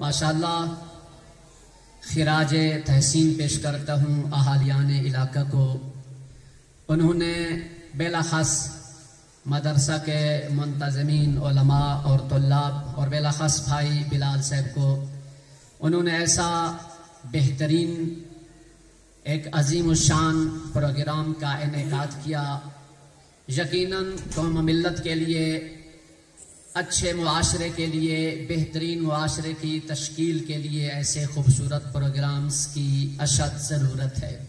ماشاءاللہ خراج تحسین پیش کرتا ہوں اہالیان علاقہ کو. انہوں نے بالاخص مدرسہ کے منتظمین علماء اور طلاب اور بالاخص بھائی بلال صاحب کو انہوں نے ایسا بہترین ایک عظیم الشان پروگرام کا انعقاد کیا. یقیناً قوم ملت کے لیے، اچھے معاشرے کے لیے، بہترین معاشرے کی تشکیل کے لیے ایسے خوبصورت پروگرامز کی اشد ضرورت ہے.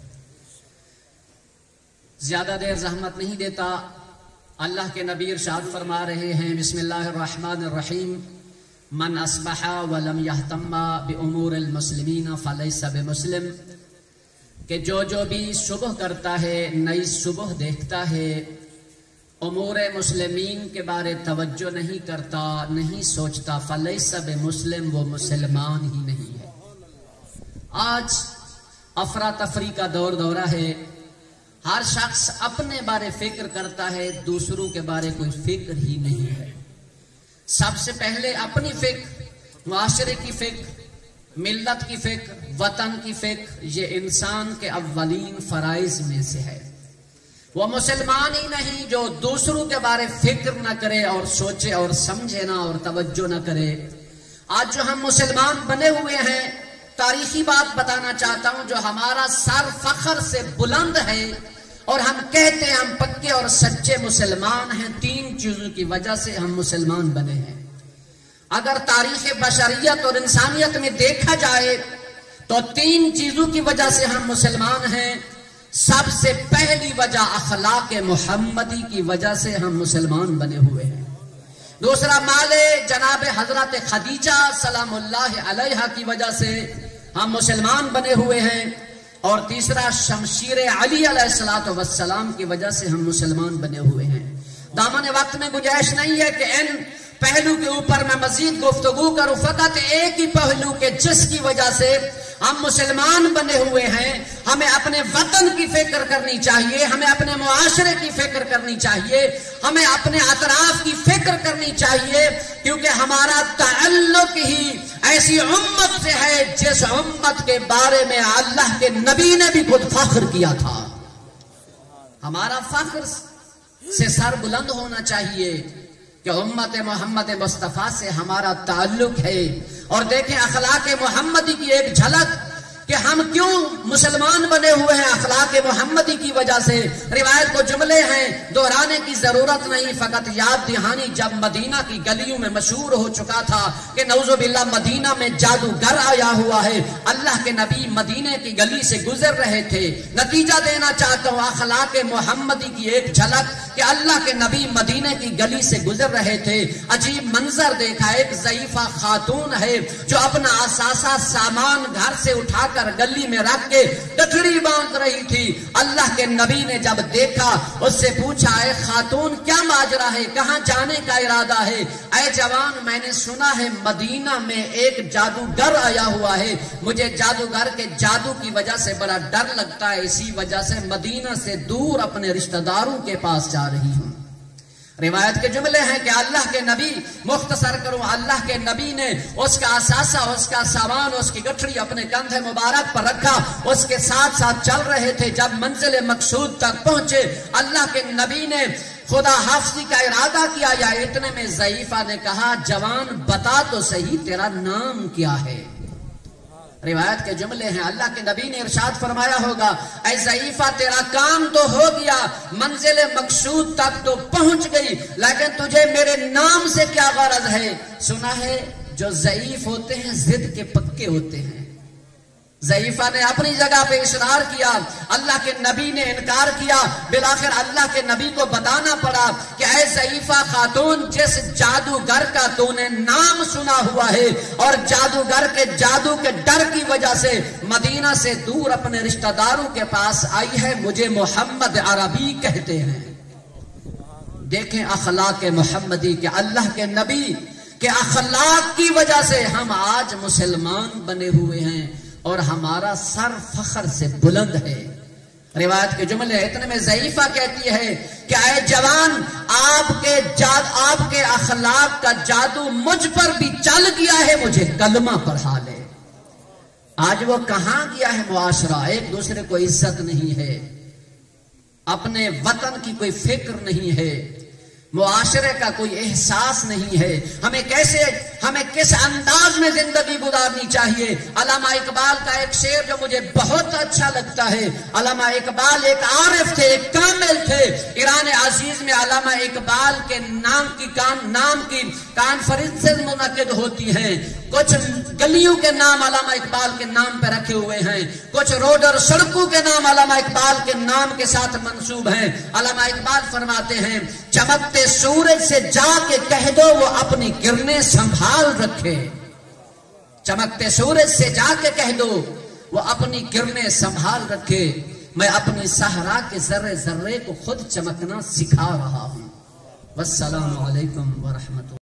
زیادہ دیر زحمت نہیں دیتا. اللہ کے نبی ارشاد فرما رہے ہیں بسم اللہ الرحمن الرحیم من اصبح ولم یہتم بامور المسلمین فلیس بمسلم، کہ جو بھی صبح کرتا ہے، نئی صبح دیکھتا ہے، امور مسلمین کے بارے توجہ نہیں کرتا، نہیں سوچتا، فلیس بمسلم، وہ مسلمان ہی نہیں ہے. آج افراتفری کا دورہ ہے. ہر شخص اپنے بارے فکر کرتا ہے، دوسروں کے بارے کوئی فکر ہی نہیں ہے. سب سے پہلے اپنی فکر، معاشرے کی فکر، ملت کی فکر، وطن کی فکر، یہ انسان کے اولین فرائض میں سے ہے. وہ مسلمان ہی نہیں جو دوسروں کے بارے فکر نہ کرے اور سوچے اور سمجھے نہ اور توجہ نہ کرے. آج جو ہم مسلمان بنے ہوئے ہیں، تاریخی بات بتانا چاہتا ہوں جو ہمارا سر فخر سے بلند ہے اور ہم کہتے ہیں ہم پکے اور سچے مسلمان ہیں. 3 چیزوں کی وجہ سے ہم مسلمان بنے ہیں. اگر تاریخ بشریت اور انسانیت میں دیکھا جائے تو 3 چیزوں کی وجہ سے ہم مسلمان ہیں. سب سے پہلی وجہ اخلاق محمدی کی وجہ سے ہم مسلمان بنے ہوئے ہیں. دوسرا مال جناب حضرت خدیجہ سلام اللہ علیہا کی وجہ سے ہم مسلمان بنے ہوئے ہیں. اور تیسرا شمشیر علی علیہ السلام کی وجہ سے ہم مسلمان بنے ہوئے ہیں. دامن وقت میں گنجائش نہیں ہے کہ ان پہلو کے اوپر میں مزید گفتگو کروں. فقط ایک ہی پہلو کے جس کی وجہ سے ہم مسلمان بنے ہوئے ہیں. ہمیں اپنے وطن کی فکر کرنی چاہیے، ہمیں اپنے معاشرے کی فکر کرنی چاہیے، ہمیں اپنے اطراف کی فکر کرنی چاہیے، کیونکہ ہمارا تعلق ہی ایسی امت سے ہے جس امت کے بارے میں اللہ کے نبی نے بھی خود فخر کیا تھا. ہمارا فخر سے سر بلند ہونا چاہیے کہ امت محمد مصطفیٰ سے ہمارا تعلق ہے. اور دیکھیں اخلاق محمدی کی ایک جھلک کہ ہم کیوں مسلمان بنے ہوئے ہیں. اخلاق محمدی کی وجہ سے روایت کو جملے ہیں، دہرانے کی ضرورت نہیں، فقط یاد دہانی. جب مدینہ کی گلیوں میں مشہور ہو چکا تھا کہ نعوذ باللہ مدینہ میں جادوگر آیا ہوا ہے، اللہ کے نبی مدینہ کی گلی سے گزر رہے تھے. نتیجہ دینا چاہتا ہوں اخلاق محمدی کی ایک جھلک کہ اللہ کے نبی مدینہ کی گلی سے گزر رہے تھے. عجیب منظر دیکھا، ایک ضعیفہ خاتون ہے جو اپنا اثاثہ سامان گھر سے اٹھا کر گلی میں رکھ کے گٹھڑی باندھ رہی تھی. اللہ کے نبی نے جب دیکھا اس سے پوچھا اے خاتون کیا ماجرا ہے، کہاں جانے کا ارادہ ہے؟ اے جوان میں نے سنا ہے مدینہ میں ایک جادوگر آیا ہوا ہے، مجھے جادوگر کے جادو کی وجہ سے بڑا ڈر لگتا ہے، اسی وجہ سے مدینہ سے دور اپنے رشتہ داروں کے پاس جا رہی ہوں. روایت کے جملے ہیں کہ اللہ کے نبی، مختصر کروں، اللہ کے نبی نے اس کا اثاثہ، اس کا سامان، اس کی گٹھڑی اپنے کندھے مبارک پر رکھا، اس کے ساتھ ساتھ چل رہے تھے. جب منزل مقصود تک پہنچے اللہ کے نبی نے خدا حافظی کا ارادہ کیا یا اتنے میں ضعیفہ نے کہا جوان بتا تو صحیح تیرا نام کیا ہے. روایت کے جملے ہیں اللہ کے نبی نے ارشاد فرمایا ہوگا اے ضعیفہ تیرا کام تو ہو گیا، منزل مقصود تک تو پہنچ گئی، لیکن تجھے میرے نام سے کیا غرض ہے؟ سنا ہے جو ضعیف ہوتے ہیں ضد کے پکے ہوتے ہیں. ضعیفہ نے اپنی جگہ پہ اصرار کیا، اللہ کے نبی نے انکار کیا. بالآخر اللہ کے نبی کو بتانا پڑا کہ اے ضعیفہ خاتون جس جادوگر کا تو نے نام سنا ہوا ہے اور جادوگر کے جادو کے ڈر کی وجہ سے مدینہ سے دور اپنے رشتہ داروں کے پاس آئی ہے، مجھے محمد عربی کہتے ہیں. دیکھیں اخلاق محمدی کہ اللہ کے نبی کے اخلاق کی وجہ سے ہم آج مسلمان بنے ہوئے ہیں اور ہمارا سر فخر سے بلند ہے. روایت کے جملے اتنے میں ضعیفہ کہتی ہے کہ اے جوان، آپ کے اخلاق کا جادو مجھ پر بھی چل گیا ہے، مجھے کلمہ پڑھا لے۔ آج وہ کہاں گیا ہے معاشرہ؟ ایک دوسرے کو عزت نہیں ہے، اپنے وطن کی کوئی فکر نہیں ہے، معاشرے کا کوئی احساس نہیں ہے۔ ہمیں کس انداز میں زندگی گزارنی چاہیے؟ علامہ اقبال کا ایک شعر جو مجھے بہت اچھا لگتا ہے۔ علامہ اقبال ایک عارف تھے، ایک کامل تھے۔ ایران عزیز میں علامہ اقبال کے نام کی کانفرنسز منعقد ہوتی ہیں۔ کچھ گلیوں کے نام علامہ اقبال کے نام پہ رکھے ہوئے ہیں، کچھ روڈ اور سڑکوں کے نام علامہ اقبال کے نام کے ساتھ منسوب ہیں۔ علامہ اقبال فرماتے ہیں، چمکتے سورج سے جا کے کہہ دو وہ اپنی کرنیں سنبھال رکھے۔ چمکتے سورج سے جا کے کہہ دو وہ اپنی کرنیں سنبھال رکھے۔ میں اپنی صحرا کے ذرے ذرے کو خود چمکنا سکھا رہا ہوں۔ والسلام علیکم ورحمۃ اللہ۔